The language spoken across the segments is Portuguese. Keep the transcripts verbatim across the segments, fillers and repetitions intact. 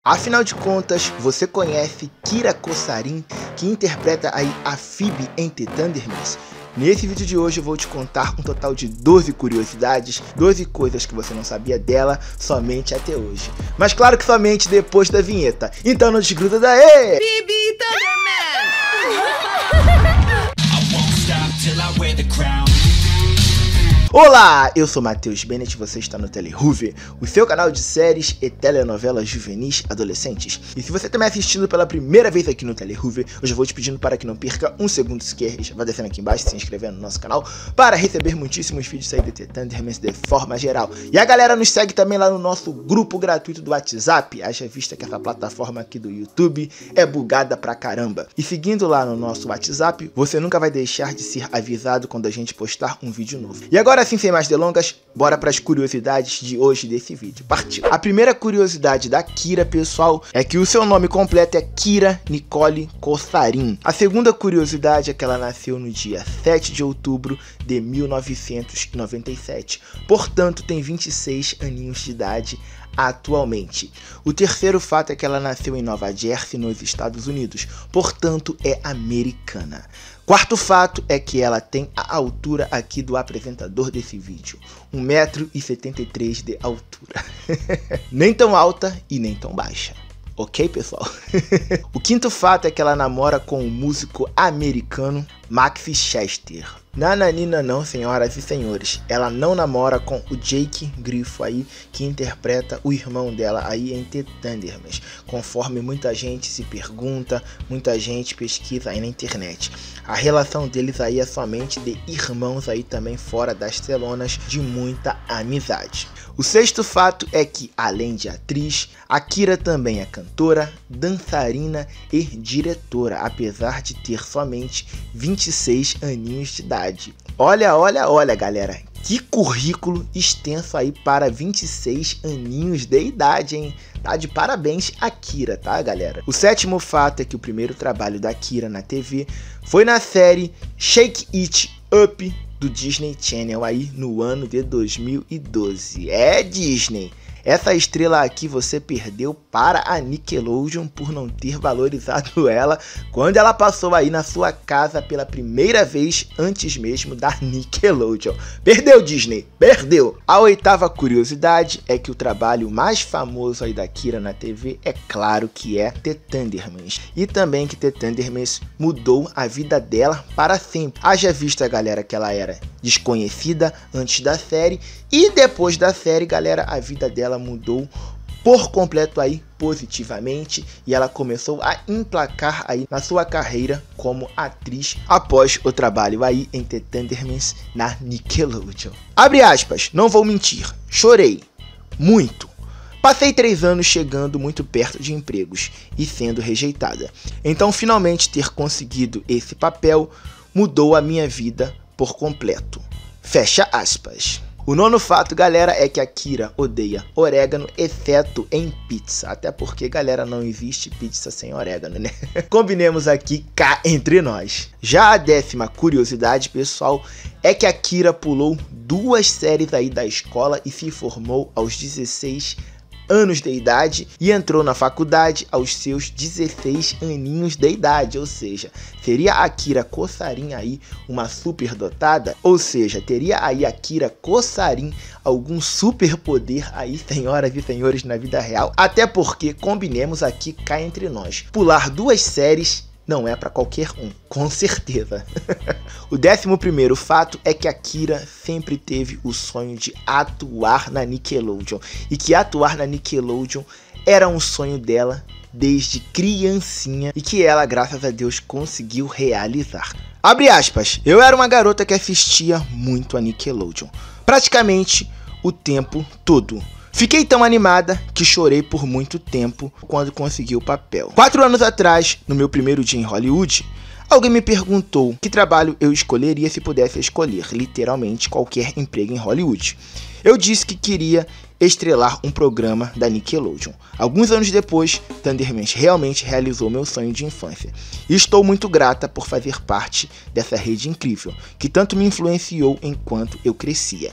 Afinal de contas, você conhece Kira Kosarin, que interpreta aí a Phoebe em The Thundermans? Nesse vídeo de hoje eu vou te contar um total de doze curiosidades, doze coisas que você não sabia dela somente até hoje. Mas claro que somente depois da vinheta. Então não desgruda daí! Phoebe Thunderman! Olá, eu sou Matheus Bennett e você está no Telehuver, o seu canal de séries e telenovelas juvenis adolescentes. E se você está me assistindo pela primeira vez aqui no Telehuver, eu já vou te pedindo para que não perca um segundo sequer, já vai descendo aqui embaixo, se inscrevendo no nosso canal, para receber muitíssimos vídeos aí de The Thundermans de forma geral. E a galera nos segue também lá no nosso grupo gratuito do WhatsApp, haja vista que essa plataforma aqui do YouTube é bugada pra caramba. E seguindo lá no nosso WhatsApp, você nunca vai deixar de ser avisado quando a gente postar um vídeo novo. E agora assim, sem mais delongas, bora para as curiosidades de hoje desse vídeo. Partiu! A primeira curiosidade da Kira, pessoal, é que o seu nome completo é Kira Nicole Kosarin. A segunda curiosidade é que ela nasceu no dia sete de outubro de mil novecentos e noventa e sete. Portanto, tem vinte e seis aninhos de idade atualmente. O terceiro fato é que ela nasceu em Nova Jersey, nos Estados Unidos. Portanto, é americana. Quarto fato é que ela tem a altura aqui do apresentador desse vídeo, um metro e setenta e três de altura. Nem tão alta e nem tão baixa. Ok, pessoal? O quinto fato é que ela namora com o músico americano Max Chester. Nananina não, senhoras e senhores, ela não namora com o Jake Griffo aí, que interpreta o irmão dela aí em The Thundermans, conforme muita gente se pergunta, muita gente pesquisa aí na internet. A relação deles aí é somente de irmãos aí também fora das telonas, de muita amizade. O sexto fato é que, além de atriz, a Kira também é cantora, dançarina e diretora, apesar de ter somente vinte e seis aninhos de idade. Olha, olha, olha, galera, que currículo extenso aí para vinte e seis aninhos de idade, hein? Tá de parabéns a Kira, tá, galera? O sétimo fato é que o primeiro trabalho da Kira na T V foi na série Shake It Up do Disney Channel aí no ano de dois mil e doze. É, Disney! Essa estrela aqui você perdeu para a Nickelodeon por não ter valorizado ela quando ela passou aí na sua casa pela primeira vez antes mesmo da Nickelodeon. Perdeu, Disney, perdeu! A oitava curiosidade é que o trabalho mais famoso aí da Kira na T V é claro que é The Thundermans. E também que The Thundermans mudou a vida dela para sempre. Haja vista, galera, que ela era desconhecida antes da série e depois da série, galera, a vida dela mudou por completo aí positivamente e ela começou a emplacar aí na sua carreira como atriz após o trabalho aí em The Thundermans na Nickelodeon. Abre aspas, não vou mentir, chorei muito. Passei três anos chegando muito perto de empregos e sendo rejeitada. Então finalmente ter conseguido esse papel mudou a minha vida por completo. Fecha aspas. O nono fato, galera, é que a Kira odeia orégano, exceto em pizza. Até porque, galera, não existe pizza sem orégano, né? Combinemos aqui cá entre nós. Já a décima curiosidade, pessoal, é que a Kira pulou duas séries aí da escola e se formou aos dezesseis anos de idade e entrou na faculdade aos seus dezesseis aninhos de idade, ou seja, seria a Kira Kosarin aí uma superdotada? Ou seja, teria aí a Kira Kosarin algum superpoder aí, senhoras e senhores, na vida real? Até porque, combinemos aqui cá entre nós, pular duas séries não é para qualquer um, com certeza. O décimo primeiro fato é que a Kira sempre teve o sonho de atuar na Nickelodeon e que atuar na Nickelodeon era um sonho dela desde criancinha e que ela, graças a Deus, conseguiu realizar. Abre aspas, eu era uma garota que assistia muito a Nickelodeon, praticamente o tempo todo. Fiquei tão animada que chorei por muito tempo quando consegui o papel. Quatro anos atrás, no meu primeiro dia em Hollywood, alguém me perguntou que trabalho eu escolheria se pudesse escolher, literalmente, qualquer emprego em Hollywood. Eu disse que queria estrelar um programa da Nickelodeon. Alguns anos depois, Thundermans realmente realizou meu sonho de infância. E estou muito grata por fazer parte dessa rede incrível, que tanto me influenciou enquanto eu crescia.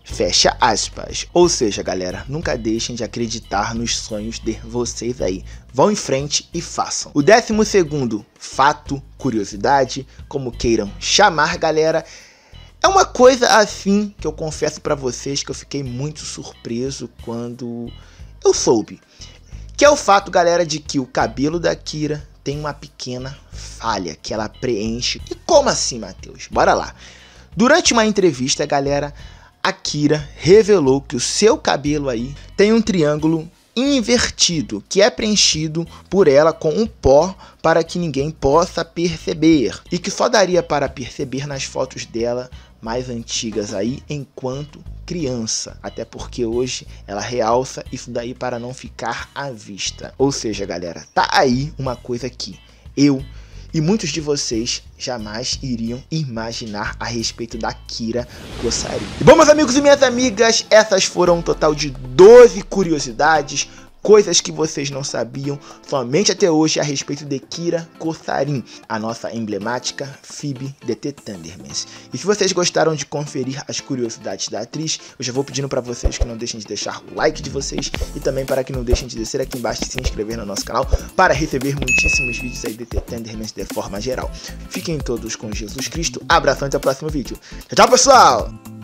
Fecha aspas. Ou seja, galera, nunca deixem de acreditar nos sonhos de vocês aí. Vão em frente e façam. O décimo segundo fato, curiosidade, como queiram chamar, galera, é uma coisa assim que eu confesso pra vocês que eu fiquei muito surpreso quando eu soube. Que é o fato, galera, de que o cabelo da Kira tem uma pequena falha que ela preenche. E como assim, Matheus? Bora lá. Durante uma entrevista, galera, a Kira revelou que o seu cabelo aí tem um triângulo invertido, que é preenchido por ela com um pó para que ninguém possa perceber. E que só daria para perceber nas fotos dela mais antigas aí, enquanto criança. Até porque hoje ela realça isso daí para não ficar à vista. Ou seja, galera, tá aí uma coisa que eu e muitos de vocês jamais iriam imaginar a respeito da Kira Kossarin. E bom, meus amigos e minhas amigas, essas foram um total de doze curiosidades, coisas que vocês não sabiam somente até hoje a respeito de Kira Kossarin, a nossa emblemática Phoebe de The Thundermans. E se vocês gostaram de conferir as curiosidades da atriz, eu já vou pedindo para vocês que não deixem de deixar o like de vocês e também para que não deixem de descer aqui embaixo e se inscrever no nosso canal para receber muitíssimos vídeos aí de The Thundermans de forma geral. Fiquem todos com Jesus Cristo, abração e até o próximo vídeo. Tchau, tchau, pessoal!